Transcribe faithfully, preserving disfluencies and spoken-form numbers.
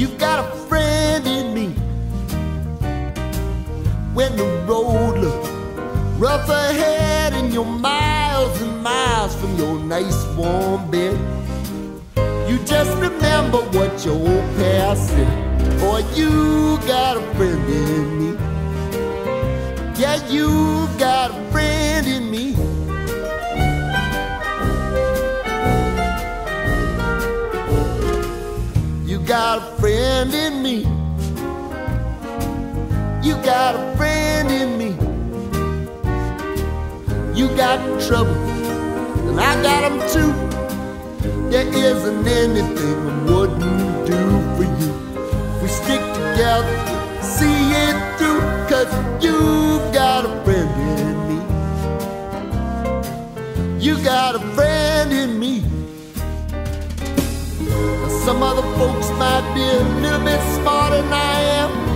You've got a friend in me. When the road looks rough ahead and you're miles and miles from your nice warm bed, you just remember what your old past said. Boy, you got a friend in me. Yeah, you got a friend in me. You got a friend in me. You got a friend in me. You got trouble, and I got them too. There isn't anything I wouldn't do for you. We stick together, see it through, 'cause you've got a friend in me. You got a friend in me. Now, some other folks might be a little bit smarter than I am,